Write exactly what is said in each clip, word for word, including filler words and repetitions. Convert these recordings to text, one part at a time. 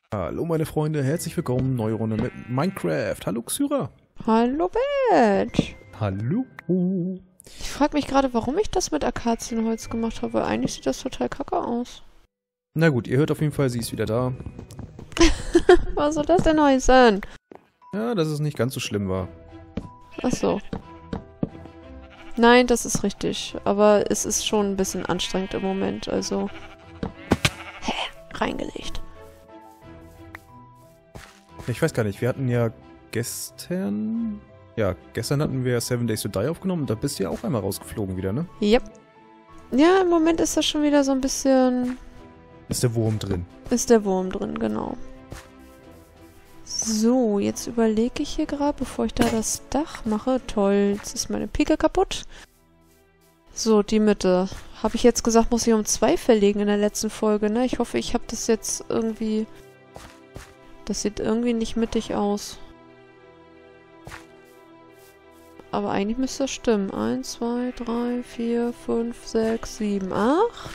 Hallo meine Freunde, herzlich willkommen, neue Runde mit Minecraft. Hallo Xyra. Hallo Bett. Hallo. Ich frage mich gerade, warum ich das mit Akazienholz gemacht habe, weil eigentlich sieht das total kacke aus. Na gut, ihr hört auf jeden Fall, sie ist wieder da. Was soll das denn heißen? Ja, dass es nicht ganz so schlimm war. Ach so. Nein, das ist richtig. Aber es ist schon ein bisschen anstrengend im Moment, also... Hä? Reingelegt. Ich weiß gar nicht, wir hatten ja gestern... Ja, gestern hatten wir Seven Days to Die aufgenommen und da bist du ja auch einmal rausgeflogen wieder, ne? Yep. Ja, im Moment ist das schon wieder so ein bisschen... Ist der Wurm drin. Ist der Wurm drin, genau. So, jetzt überlege ich hier gerade, bevor ich da das Dach mache. Toll, jetzt ist meine Pike kaputt. So, die Mitte. Habe ich jetzt gesagt, muss ich um zwei verlegen in der letzten Folge, ne? Ich hoffe, ich habe das jetzt irgendwie... Das sieht irgendwie nicht mittig aus. Aber eigentlich müsste das stimmen. eins, zwei, drei, vier, fünf, sechs, sieben, acht.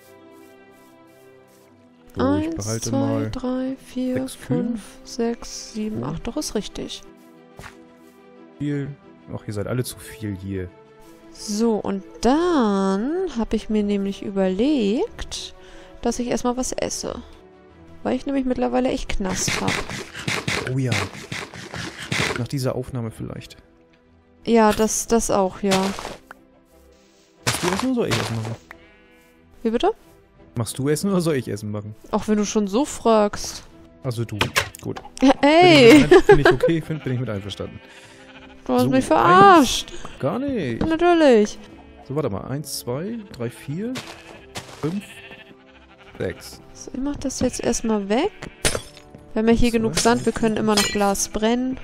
So, ich eins, behalte zwei, mal drei, vier, sechs Kühe. fünf, sechs, sieben, Ja. acht. Doch, ist richtig. viel. Ach, ihr seid alle zu viel hier. So, und dann habe ich mir nämlich überlegt, dass ich erstmal was esse. Weil ich nämlich mittlerweile echt Knast habe. Oh ja. Nach dieser Aufnahme vielleicht. Ja, das, das auch, ja. Machst du essen oder soll ich essen machen? Wie bitte? Machst du essen oder soll ich essen machen? Auch wenn du schon so fragst. Also du. Gut. Ey! Bin ich, bin ich okay, find, bin ich mit einverstanden. Du hast So, mich verarscht. Eins, gar nicht. Natürlich. So, warte mal. Eins, zwei, drei, vier, fünf, sechs. So, ich mach das jetzt erstmal weg. Wir haben ja hier Zwei, genug Sand, wir drei, können vier, immer noch sechs. Glas brennen.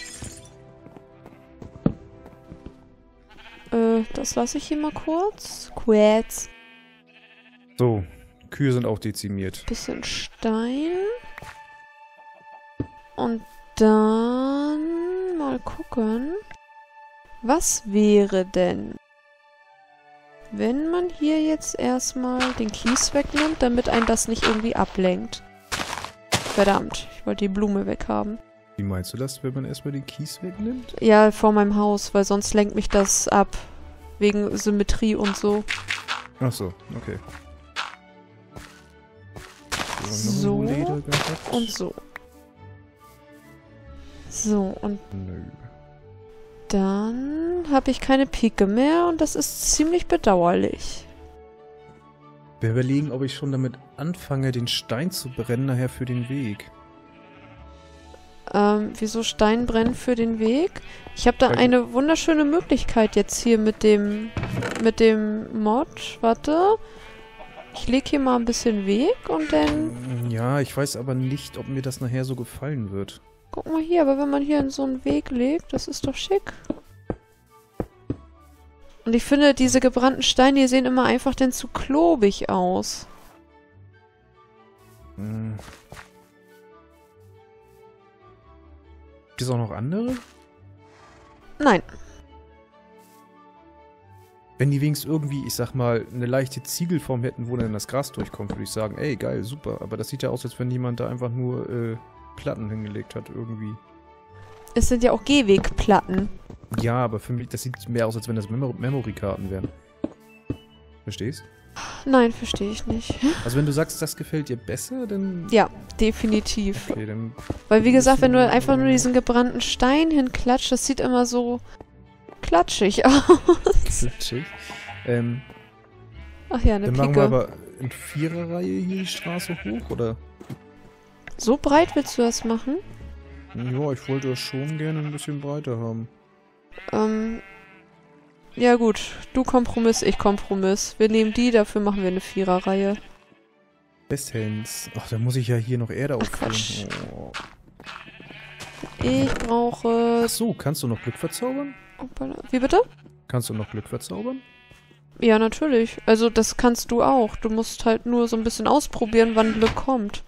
Äh, das lasse ich hier mal kurz. Kurz. So, Kühe sind auch dezimiert. Bisschen Stein. Und dann mal gucken. Was wäre denn, wenn man hier jetzt erstmal den Kies wegnimmt, damit einen das nicht irgendwie ablenkt? Verdammt, ich wollte die Blume weghaben. Wie meinst du das, wenn man erstmal den Kies wegnimmt? Ja, vor meinem Haus, weil sonst lenkt mich das ab. Wegen Symmetrie und so. Ach so, okay. So, noch ein Leder gehabt? Und so. So, und Nö. dann habe ich keine Pike mehr und das ist ziemlich bedauerlich. Wir überlegen, ob ich schon damit anfange, den Stein zu brennen, nachher für den Weg. Ähm, wieso Stein brennen für den Weg? Ich habe da Weil- eine wunderschöne Möglichkeit jetzt hier mit dem mit dem Mod. Warte. Ich lege hier mal ein bisschen Weg und dann... Ja, ich weiß aber nicht, ob mir das nachher so gefallen wird. Guck mal hier, aber wenn man hier in so einen Weg legt, das ist doch schick. Und ich finde, diese gebrannten Steine, die sehen immer einfach denn zu klobig aus. Hm. Gibt es auch noch andere? Nein. Wenn die wenigstens irgendwie, ich sag mal, eine leichte Ziegelform hätten, wo dann das Gras durchkommt, würde ich sagen, ey, geil, super. Aber das sieht ja aus, als wenn jemand da einfach nur äh, Platten hingelegt hat, irgendwie. Es sind ja auch Gehwegplatten. Ja, aber für mich, das sieht mehr aus, als wenn das Memo Memory-Karten wären. Verstehst? Nein, verstehe ich nicht. Also wenn du sagst, das gefällt dir besser, dann... Ja, definitiv. Okay, dann... Weil wie gesagt, wenn du einfach nur diesen gebrannten Stein hinklatscht, das sieht immer so klatschig aus. Klatschig. Ähm, Ach ja, eine dann machen wir Pike. aber in Viererreihe hier die Straße hoch, oder? So breit willst du das machen? Ja, ich wollte das schon gerne ein bisschen breiter haben. Ähm, ja gut, du Kompromiss, ich Kompromiss. Wir nehmen die, dafür machen wir eine Viererreihe. Bestens. Ach, da muss ich ja hier noch Erde Ach, Quatsch. auffüllen. Oh. Ich brauche... Ach so, kannst du noch Glück verzaubern? Wie bitte? Kannst du noch Glück verzaubern? Ja, natürlich. Also das kannst du auch. Du musst halt nur so ein bisschen ausprobieren, wann Glück kommt.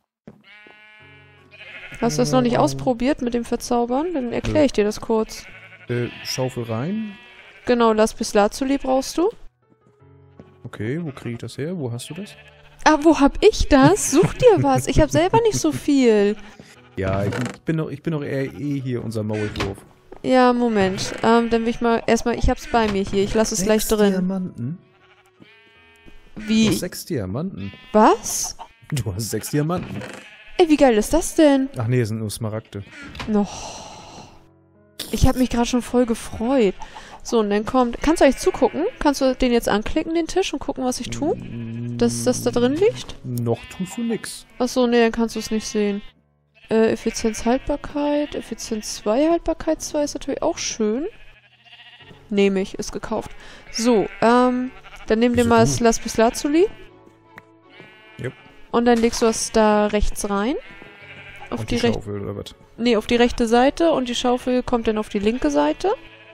Hast du das noch nicht Ja. ausprobiert mit dem Verzaubern? Dann erkläre ich dir das kurz. Äh, Schaufel rein. Genau, Lapis Lazuli brauchst du. Okay, wo kriege ich das her? Wo hast du das? Ah, wo hab ich das? Such dir was. Ich hab selber nicht so viel. Ja, ich, ich bin doch, ich bin doch eher eh hier unser Maulwurf. Ja, Moment. Ähm, dann will ich mal erstmal, ich hab's bei mir hier. Ich lasse es gleich drin. Diamanten? Du Wie? hast sechs Diamanten. Was? Du hast sechs Diamanten. Ey, wie geil ist das denn? Ach nee, das sind nur Smaragde. Noch. Ich habe mich gerade schon voll gefreut. So, und dann kommt... Kannst du eigentlich zugucken? Kannst du den jetzt anklicken, den Tisch, und gucken, was ich tue? Dass das da drin liegt? Noch tust du nix. Achso, nee, dann kannst du es nicht sehen. Äh, Effizienz, Haltbarkeit. Effizienz zwei, Haltbarkeit zwei ist natürlich auch schön. Nehme ich, ist gekauft. So, ähm... Dann nimm dir Wieso mal du? das Lapis Lazuli. Jupp. Und dann legst du das da rechts rein. Auf Und die, die rechte... Schaufel oder was? Nee, auf die rechte Seite, und die Schaufel kommt dann auf die linke Seite.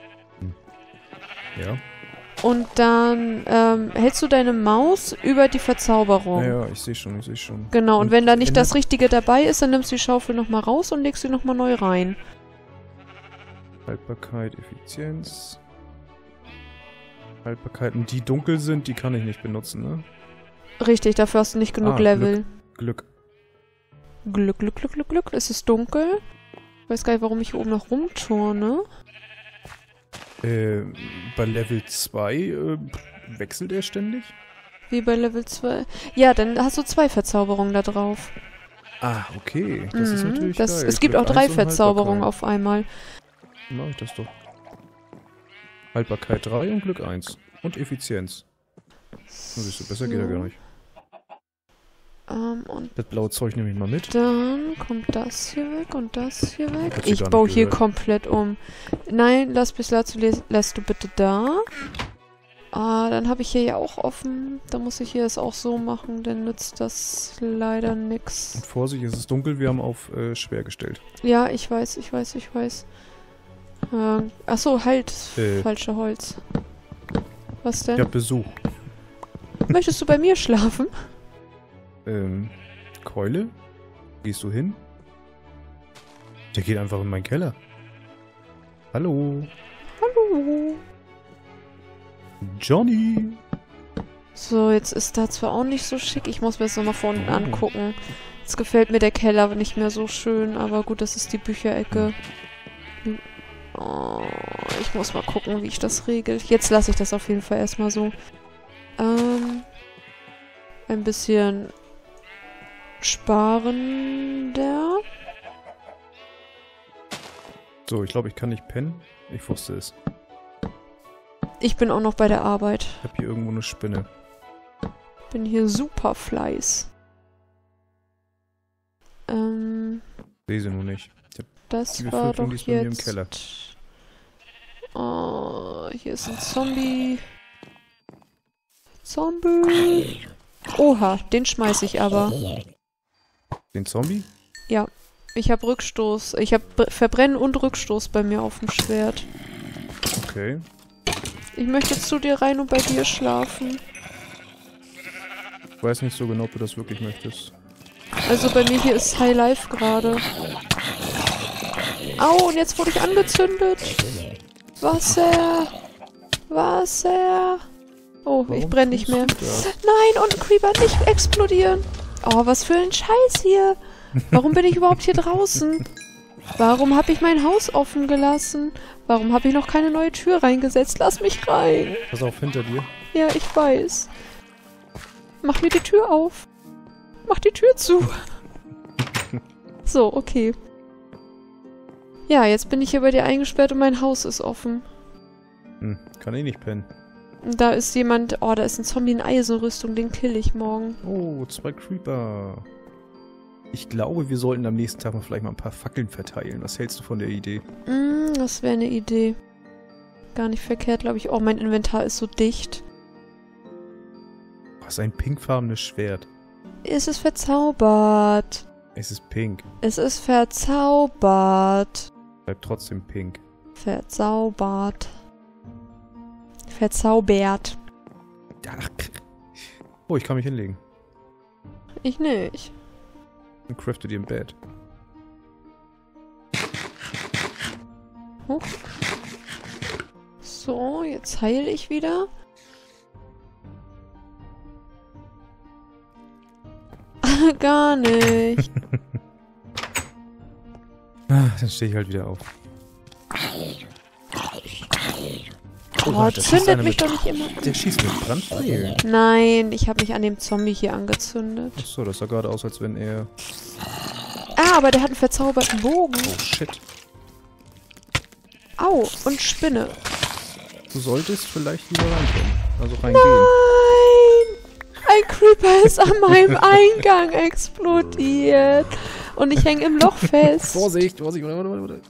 Ja. Und dann ähm, hältst du deine Maus über die Verzauberung. Ja, ja, ich sehe schon, ich sehe schon. Genau, und, Und wenn da nicht ändert- das Richtige dabei ist, dann nimmst du die Schaufel nochmal raus und legst sie nochmal neu rein. Haltbarkeit, Effizienz. Haltbarkeiten, die dunkel sind, die kann ich nicht benutzen, ne? Richtig, dafür hast du nicht genug Ah, Level. Glück. Glück, Glück, Glück, Glück, Glück. Es ist dunkel. Ich weiß gar nicht, warum ich hier oben noch rumturne. Äh, bei Level zwei äh, wechselt er ständig? Wie bei Level zwei. Ja, dann hast du zwei Verzauberungen da drauf. Ah, okay. Das ist Mhm, natürlich das, geil. Es gibt Glück auch drei eins und Verzauberungen Haltbarkeit. auf einmal. Dann mach ich das doch. Haltbarkeit drei und Glück eins. Und Effizienz. Na, siehst du, besser geht er gar nicht. Ähm, und Das blaue Zeug nehme ich mal mit. dann kommt das hier weg und das hier weg. Hat sie Ich gar baue nicht hier gehört. komplett um. Nein, lass bis dazu lässt du bitte da. Ah, dann habe ich hier ja auch offen. Da muss ich hier es auch so machen, dann nützt das leider nix. Und Vorsicht, es ist dunkel, wir haben auf äh, schwer gestellt. Ja, ich weiß, ich weiß, ich weiß. Ähm, achso, halt. Äh. Falsche Holz. Was denn? Ich hab Besuch. Möchtest du bei mir schlafen? Ähm, Keule? Gehst du hin? Der geht einfach in meinen Keller. Hallo? Hallo. Johnny? So, jetzt ist da zwar auch nicht so schick. Ich muss mir das nochmal von unten Oh. angucken. Jetzt gefällt mir der Keller nicht mehr so schön, aber gut, das ist die Bücherecke. Oh, ich muss mal gucken, wie ich das regel. Jetzt lasse ich das auf jeden Fall erstmal so. Ähm, ein bisschen sparender. So, ich glaube, ich kann nicht pennen. Ich wusste es. Ich bin auch noch bei der Arbeit. Ich habe hier irgendwo eine Spinne. Bin hier super Fleiß. Ähm, Sehe sie nur nicht. Ich hab das Die war Befürchtung, doch die ist bei mir im jetzt... Keller. Oh, hier ist ein Zombie. Zombie. Oha, den schmeiß ich aber. den Zombie? Ja, ich habe Rückstoß. Ich habe Verbrennen und Rückstoß bei mir auf dem Schwert. Okay. Ich möchte zu dir rein und bei dir schlafen. Ich weiß nicht so genau, ob du das wirklich möchtest. Also bei mir hier ist High Life gerade. Au, und jetzt wurde ich angezündet. Wasser. Wasser. Oh, ich Warum brenne nicht tust mehr. du das? Nein, und ein Creeper, nicht explodieren. Oh, was für ein Scheiß hier. Warum bin ich überhaupt hier draußen? Warum habe ich mein Haus offen gelassen? Warum habe ich noch keine neue Tür reingesetzt? Lass mich rein. Pass auf, hinter dir. Ja, ich weiß. Mach mir die Tür auf. Mach die Tür zu. So, okay. Ja, jetzt bin ich hier bei dir eingesperrt und mein Haus ist offen. Hm, kann ich nicht pennen. Und da ist jemand... Oh, da ist ein Zombie in Eisenrüstung. Den kill ich morgen. Oh, zwei Creeper. Ich glaube, wir sollten am nächsten Tag mal vielleicht mal ein paar Fackeln verteilen. Was hältst du von der Idee? Mm, das wäre eine Idee. Gar nicht verkehrt, glaube ich. Oh, mein Inventar ist so dicht. Was, ein pinkfarbenes Schwert. Es ist verzaubert. Es ist pink. Es ist verzaubert. Bleibt trotzdem pink. Verzaubert. Verzaubert. Ach. Oh, ich kann mich hinlegen. Ich nicht. Dann craftet ihr im Bett. Huch. So, jetzt heile ich wieder. Gar nicht. Ah, dann stehe ich halt wieder auf. Oh, warte, da schießt zündet einer mich mit- doch nicht immer. Der schießt mit Brandpfeilen. Nein, ich habe mich an dem Zombie hier angezündet. Achso, das sah gerade aus, als wenn er... Ah, aber der hat einen verzauberten Bogen. Oh, shit. Au, und Spinne. Du solltest vielleicht lieber reinkommen. Also reingehen. Nein! Ein Creeper ist an meinem Eingang explodiert. Und ich hänge im Loch fest. Vorsicht, Vorsicht, warte, warte, warte.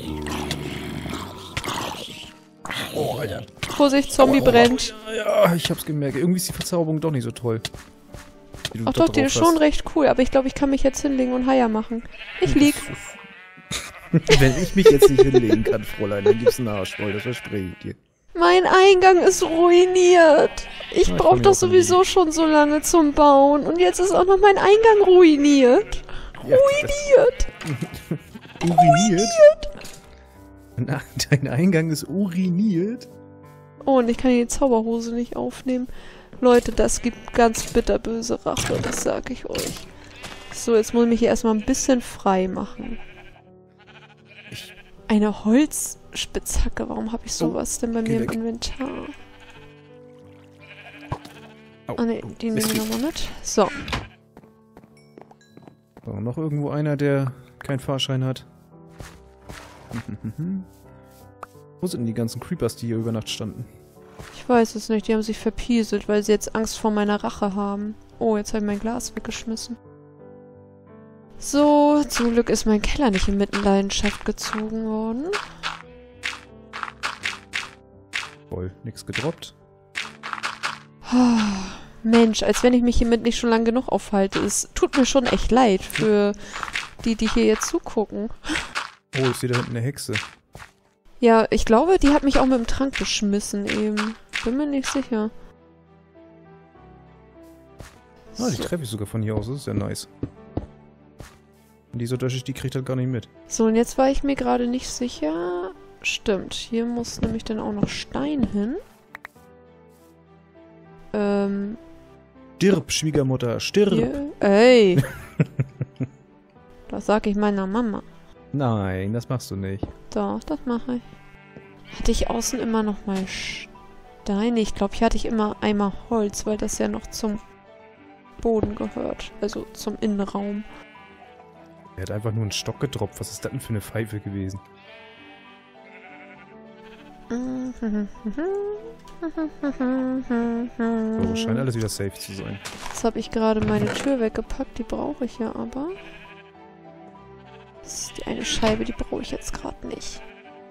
Oh, Alter. Vorsicht, Zombie brennt. Ja, ich hab's gemerkt. Irgendwie ist die Verzauberung doch nicht so toll. Wie du Ach da doch, die drauf ist schon hast. recht cool. Aber ich glaube, ich kann mich jetzt hinlegen und Haier machen. Ich lieg. Wenn ich mich jetzt nicht hinlegen kann, Fräulein, dann gibt's einen Arsch voll, das verspreche ich dir. Mein Eingang ist ruiniert. Ich Ja, ich brauche kann doch mir auch sowieso schon so lange zum Bauen. Und jetzt ist auch noch mein Eingang ruiniert. Ja, Ruiniert. uriniert? Na, dein Eingang ist uriniert? Oh, und ich kann die Zauberhose nicht aufnehmen. Leute, das gibt ganz bitterböse Rache, das sag ich euch. So, jetzt muss ich mich hier erstmal ein bisschen frei machen. Ich- Eine Holzspitzhacke, warum habe ich sowas denn bei geh mir im weg. Inventar? Au, Ah ne, au, die nehme Mist. ich nochmal mit. So, So, noch irgendwo einer, der keinen Fahrschein hat. Wo sind denn die ganzen Creepers, die hier über Nacht standen? ich weiß es nicht, die haben sich verpieselt, weil sie jetzt Angst vor meiner Rache haben. Oh, jetzt habe ich mein Glas weggeschmissen. So, zum Glück ist mein Keller nicht in Mitleidenschaft gezogen worden. Voll, nix gedroppt. Mensch, als wenn ich mich hiermit nicht schon lang genug aufhalte. Es tut mir schon echt leid für die, die hier jetzt zugucken. Oh, ich sehe da hinten eine Hexe. Ja, ich glaube, die hat mich auch mit dem Trank geschmissen eben. Bin mir nicht sicher. Ah, die So, treffe ich sogar von hier aus, das ist ja nice. Und dieser Unterschied, die kriegt halt gar nicht mit. so, und jetzt war ich mir gerade nicht sicher. Stimmt, hier muss nämlich dann auch noch Stein hin. Ähm, Stirb, Schwiegermutter, stirb! hier. Ey! Das sag ich meiner Mama. Nein, das machst du nicht. Doch, das mache ich. Hatte ich außen immer noch mal Steine? Ich glaube, hier hatte ich immer einmal Holz, weil das ja noch zum Boden gehört. Also zum Innenraum. Er hat einfach nur einen Stock gedroppt. Was ist das denn für eine Pfeife gewesen? So, scheint alles wieder safe zu sein. Jetzt habe ich gerade meine Tür weggepackt. Die brauche ich ja aber. Das ist die eine Scheibe, die brauche ich jetzt gerade nicht.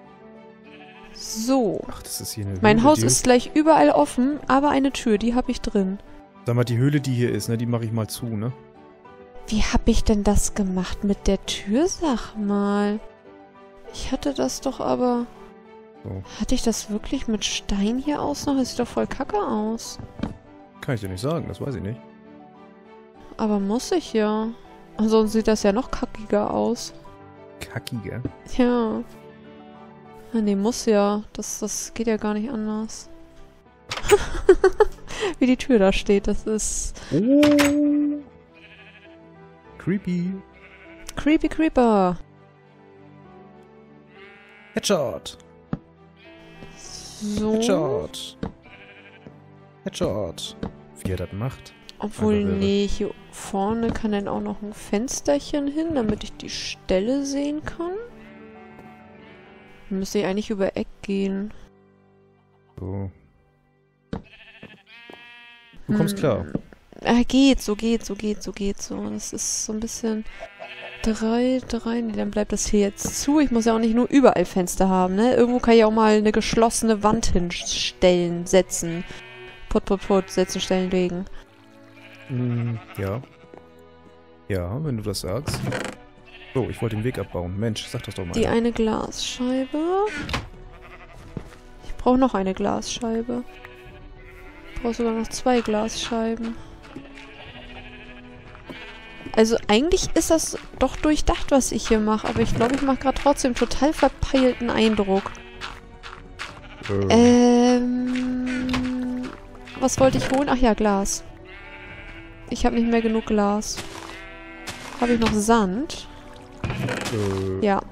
So. Ach, das ist hier eine Mein Höhle, Haus die, ist gleich überall offen, aber eine Tür, die habe ich drin. Sag mal, die Höhle, die hier ist, ne, die mache ich mal zu, ne? Wie habe ich denn das gemacht mit der Tür, sag mal? Ich hatte das doch aber... So. Hatte ich das wirklich mit Stein hier aus noch? Das sieht doch voll kacke aus. Kann ich dir nicht sagen, das weiß ich nicht. Aber muss ich ja. Ansonsten sieht das ja noch kackiger aus. Kackiger. Ja. Ah, nee, muss ja. Das, das geht ja gar nicht anders. Wie die Tür da steht, das ist... Oh! Creepy. Creepy Creeper. Headshot. So. Headshot. Headshot. Wie er das macht. Obwohl, Einfach irre. nee, hier vorne kann dann auch noch ein Fensterchen hin, damit ich die Stelle sehen kann. Dann müsste ich eigentlich über Eck gehen. So. Du kommst Hm. klar. Ah, geht so, geht so, geht so, geht so. Das ist so ein bisschen... Drei, drei, nee, dann bleibt das hier jetzt zu. Ich muss ja auch nicht nur überall Fenster haben, ne? Irgendwo kann ich auch mal eine geschlossene Wand hinstellen, setzen. Put, put, put, setzen, stellen, legen. Mm, ja. Ja, wenn du das sagst. So, ich wollte den Weg abbauen. Mensch, sag das doch mal. Die eine Glasscheibe. Ich brauche noch eine Glasscheibe. Ich brauche sogar noch zwei Glasscheiben. Also eigentlich ist das doch durchdacht, was ich hier mache. Aber ich glaube, ich mache gerade trotzdem total verpeilten Eindruck. Äh. Ähm... Was wollte ich holen? Ach ja, Glas. Ich habe nicht mehr genug Glas. Habe ich noch Sand? Äh, Ja.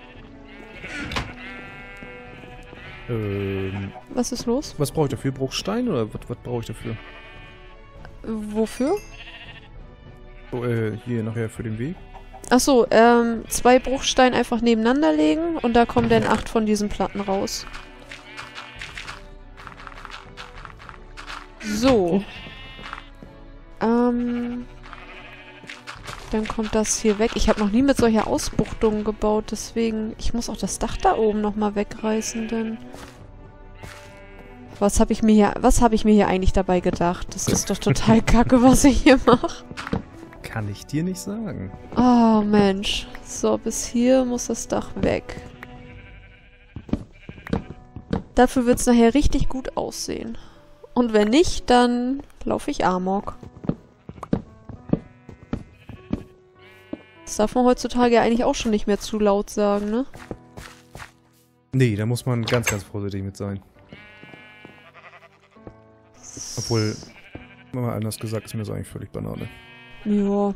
Ähm, Was ist los? was brauche ich dafür? Bruchstein oder was, was brauche ich dafür? Wofür? Oh, äh, hier nachher für den Weg. Achso, ähm, zwei Bruchsteine einfach nebeneinander legen und da kommen dann acht von diesen Platten raus. So. Ähm. Dann kommt das hier weg. Ich habe noch nie mit solcher Ausbuchtung gebaut, deswegen... Ich muss auch das Dach da oben nochmal wegreißen, denn... Was habe ich mir hier... Was habe ich mir hier eigentlich dabei gedacht? Das ist doch total kacke, was ich hier mache. Kann ich dir nicht sagen. Oh, Mensch. So, bis hier muss das Dach weg. Dafür wird es nachher richtig gut aussehen. Und wenn nicht, dann laufe ich Amok. Das darf man heutzutage ja eigentlich auch schon nicht mehr zu laut sagen, ne? Nee, da muss man ganz, ganz vorsichtig mit sein. Obwohl, mal anders gesagt, ist mir das eigentlich völlig Banane. Ja.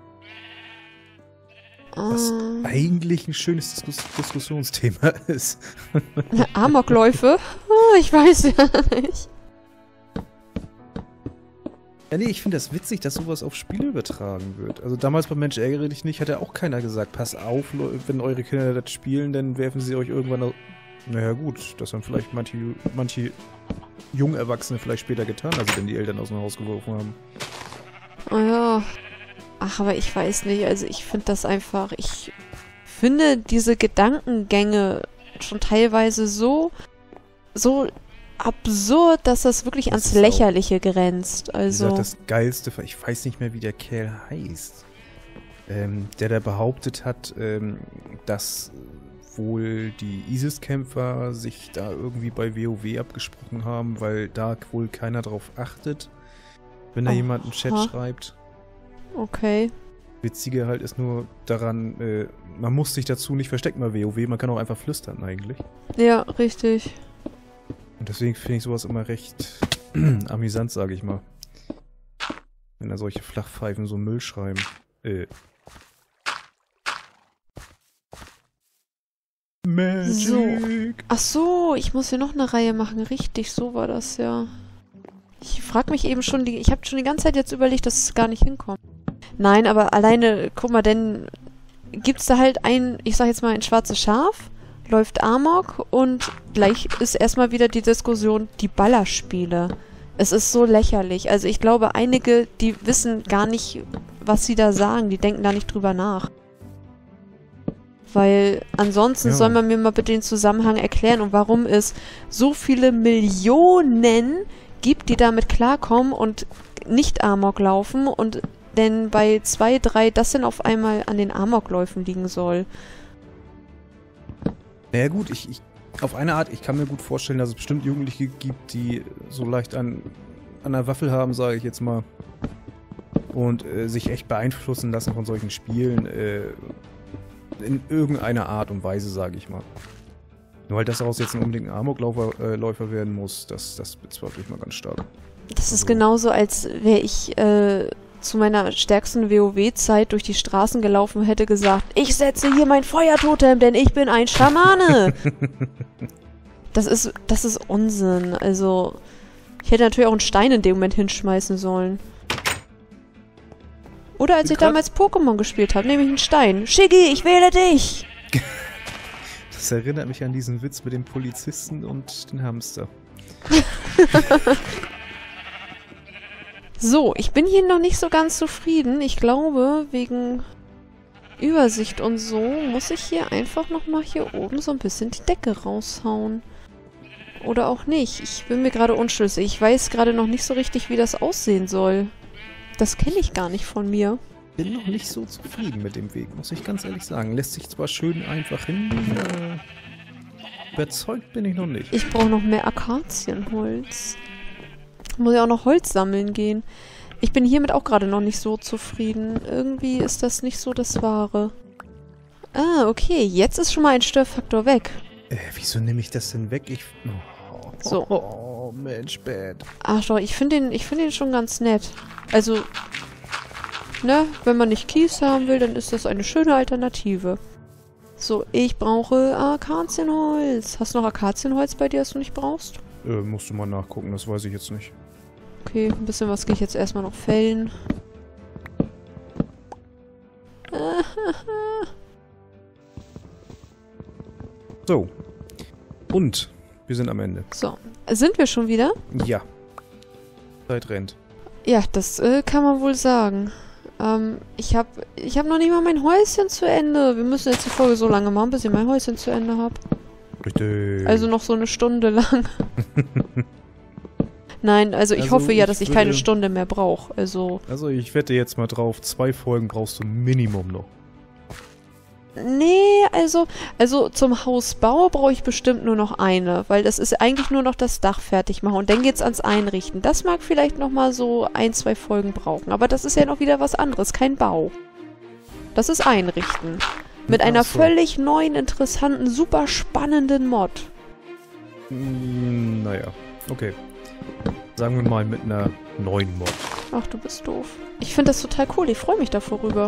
Was Ähm, eigentlich ein schönes Diskus Diskussionsthema ist. Amokläufe? Oh, ich weiß ja nicht. Ja, nee, ich finde das witzig, dass sowas auf Spiele übertragen wird. Also damals bei Mensch ärgere dich nicht, hat ja auch keiner gesagt, pass auf, wenn eure Kinder das spielen, dann werfen sie euch irgendwann... Aus. Naja gut, das haben vielleicht manche, manche Jungerwachsene vielleicht später getan, also wenn die Eltern aus dem Haus geworfen haben. Oh ja. Ach, aber ich weiß nicht, also ich finde das einfach, ich finde diese Gedankengänge schon teilweise so, so absurd, dass das wirklich Das ans ist auch- Lächerliche grenzt. Wie Also, gesagt, das Geilste, ich weiß nicht mehr, wie der Kerl heißt, ähm, der da behauptet hat, ähm, dass wohl die ISIS-Kämpfer sich da irgendwie bei WoW abgesprochen haben, weil da wohl keiner drauf achtet, wenn da Aha. jemand einen Chat schreibt. okay. Witzige halt ist nur daran, äh, man muss sich dazu nicht verstecken bei WoW, man kann auch einfach flüstern eigentlich. Ja, richtig. Und deswegen finde ich sowas immer recht amüsant, sage ich mal. Wenn da solche Flachpfeifen so Müll schreiben. Äh. Magic! So. Ach so, ich muss hier noch eine Reihe machen. Richtig, so war das ja. Ich frage mich eben schon, die, ich habe schon die ganze Zeit jetzt überlegt, dass es gar nicht hinkommt. Nein, aber alleine, guck mal, denn gibt's da halt ein, ich sag jetzt mal, ein schwarzes Schaf, läuft Amok und gleich ist erstmal wieder die Diskussion, die Ballerspiele. Es ist so lächerlich. Also ich glaube, einige, die wissen gar nicht, was sie da sagen. Die denken da nicht drüber nach. Weil ansonsten Ja. soll man mir mal bitte den Zusammenhang erklären und warum es so viele Millionen gibt, die damit klarkommen und nicht Amok laufen und denn bei zwei, drei das dann auf einmal an den Amokläufen liegen soll. Naja gut, ich, ich, auf eine Art, ich kann mir gut vorstellen, dass es bestimmt Jugendliche gibt, die so leicht an, an der Waffel haben, sage ich jetzt mal. Und äh, sich echt beeinflussen lassen von solchen Spielen. Äh, in irgendeiner Art und Weise, sage ich mal. Nur halt, dass daraus jetzt ein unbedingt ein Amokläufer äh, Läufer werden muss, das, das bezweifle ich mal ganz stark. Das ist Also- genauso, als wäre ich äh, zu meiner stärksten WoW-Zeit durch die Straßen gelaufen und hätte gesagt, ich setze hier mein Feuertotem, denn ich bin ein Schamane. Das ist, das ist Unsinn. Also, ich hätte natürlich auch einen Stein in dem Moment hinschmeißen sollen. Oder als ich Grad- damals Pokémon gespielt habe, nehme ich einen Stein. Shiggy, ich wähle dich! Das erinnert mich an diesen Witz mit dem Polizisten und den Hamster. So, ich bin hier noch nicht so ganz zufrieden. Ich glaube, wegen Übersicht und so muss ich hier einfach nochmal hier oben so ein bisschen die Decke raushauen. Oder auch nicht. Ich bin mir gerade unschlüssig. Ich weiß gerade noch nicht so richtig, wie das aussehen soll. Das kenne ich gar nicht von mir. Bin noch nicht so zufrieden mit dem Weg, muss ich ganz ehrlich sagen. Lässt sich zwar schön einfach hinlegen, aber überzeugt bin ich noch nicht. Ich brauche noch mehr Akazienholz. Muss ja auch noch Holz sammeln gehen. Ich bin hiermit auch gerade noch nicht so zufrieden. Irgendwie ist das nicht so das Wahre. Ah, okay. Jetzt ist schon mal ein Störfaktor weg. Äh, wieso nehme ich das denn weg? Ich... Oh, So. Oh, Mensch, bad. Ach doch, ich finde den, ich finde den schon ganz nett. Also, Ne? Wenn man nicht Kies haben will, dann ist das eine schöne Alternative. So, ich brauche Akazienholz. Hast du noch Akazienholz bei dir, das du nicht brauchst? Äh, musst du mal nachgucken, das weiß ich jetzt nicht. Okay, ein bisschen was gehe ich jetzt erstmal noch fällen. So. Und wir sind am Ende. So, sind wir schon wieder? Ja. Zeit rennt. Ja, das äh, kann man wohl sagen. Ähm, ich habe ich hab noch nicht mal mein Häuschen zu Ende. Wir müssen jetzt die Folge so lange machen, bis ich mein Häuschen zu Ende habe. Richtig. Also noch so eine Stunde lang. Nein, also ich Also hoffe ja, ich dass ich würde- keine Stunde mehr brauche. Also, Also ich wette jetzt mal drauf, zwei Folgen brauchst du Minimum noch. nee, also, also zum Hausbau brauche ich bestimmt nur noch eine, weil das ist eigentlich nur noch das Dach fertig machen und dann geht's ans Einrichten. Das mag vielleicht noch mal so ein, zwei Folgen brauchen, aber das ist ja noch wieder was anderes, kein Bau. Das ist Einrichten. Mit Ach einer so. völlig neuen, interessanten, super spannenden Mod. Hm, naja, okay. Sagen wir mal mit einer neuen Mod. Ach, du bist doof. Ich finde das total cool, ich freue mich davor rüber.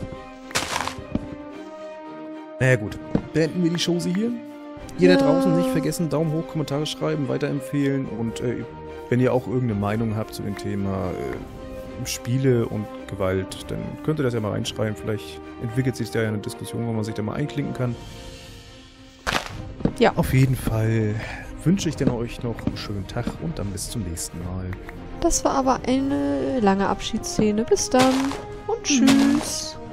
Naja gut, beenden wir die Chose hier. Ihr Ja. da draußen nicht vergessen, Daumen hoch, Kommentare schreiben, weiterempfehlen und äh, wenn ihr auch irgendeine Meinung habt zu dem Thema äh, Spiele und Gewalt, dann könnt ihr das ja mal reinschreiben. Vielleicht entwickelt sich da ja eine Diskussion, wo man sich da mal einklinken kann. Ja. Auf jeden Fall wünsche ich dann euch noch einen schönen Tag und dann bis zum nächsten Mal. Das war aber eine lange Abschiedsszene. Bis dann und tschüss.